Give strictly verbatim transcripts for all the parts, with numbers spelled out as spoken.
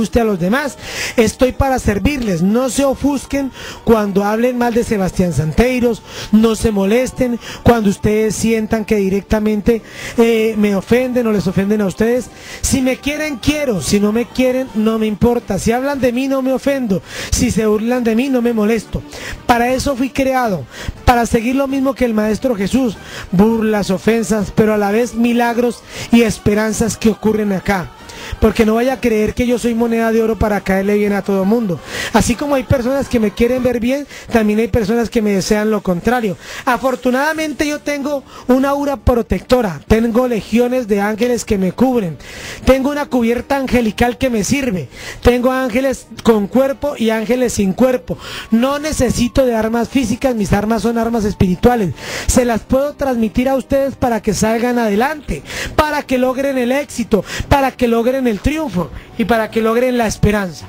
angustia a los demás. Estoy para servirles. No se ofusquen cuando hablen mal de Sebastián Santeiros, no se molesten cuando ustedes sientan que directamente eh, me ofenden o les ofenden a ustedes. Si me quieren, quiero. Si no me quieren, no me importa. Si hablan de mí, no me ofendo. Si se burlan de mí, no me molesto. Para eso fui creado, para seguir lo mismo que el Maestro Jesús, burlas, ofensas, pero a la vez milagros y esperanzas que ocurren acá. Porque no vaya a creer que yo soy moneda de oro para caerle bien a todo mundo. Así como hay personas que me quieren ver bien, también hay personas que me desean lo contrario. Afortunadamente yo tengo una aura protectora, tengo legiones de ángeles que me cubren, tengo una cubierta angelical que me sirve, tengo ángeles con cuerpo y ángeles sin cuerpo. No necesito de armas físicas, mis armas son armas espirituales. Se las puedo transmitir a ustedes para que salgan adelante, para que logren el éxito, para que logren el triunfo y para que logren la esperanza.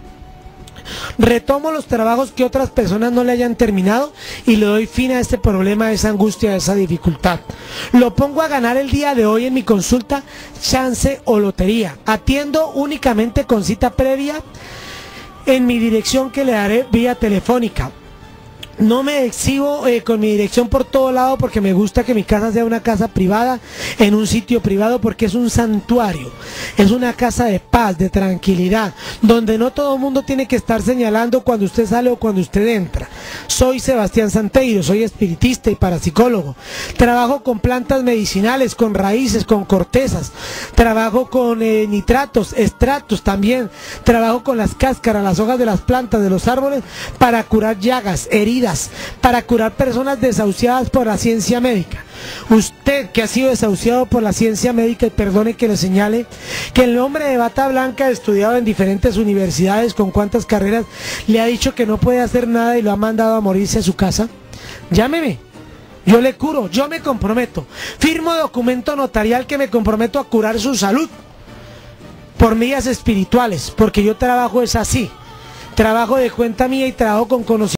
Retomo los trabajos que otras personas no le hayan terminado y le doy fin a este problema, a esa angustia, a esa dificultad. Lo pongo a ganar el día de hoy en mi consulta, chance o lotería. Atiendo únicamente con cita previa en mi dirección que le daré vía telefónica. No me exhibo eh, con mi dirección por todo lado porque me gusta que mi casa sea una casa privada, en un sitio privado, porque es un santuario, es una casa de paz, de tranquilidad, donde no todo el mundo tiene que estar señalando cuando usted sale o cuando usted entra. Soy Sebastián Santeiros, soy espiritista y parapsicólogo. Trabajo con plantas medicinales, con raíces, con cortezas. Trabajo con eh, nitratos, estratos también. Trabajo con las cáscaras, las hojas de las plantas, de los árboles, para curar llagas, heridas, para curar personas desahuciadas por la ciencia médica. Usted que ha sido desahuciado por la ciencia médica, y perdone que le señale, que el hombre de bata blanca, estudiado en diferentes universidades, con cuántas carreras, le ha dicho que no puede hacer nada y lo ha mandado a morirse a su casa, llámeme. Yo le curo, yo me comprometo. Firmo documento notarial que me comprometo a curar su salud por vías espirituales, porque yo trabajo es así. Trabajo de cuenta mía y trabajo con conocimiento.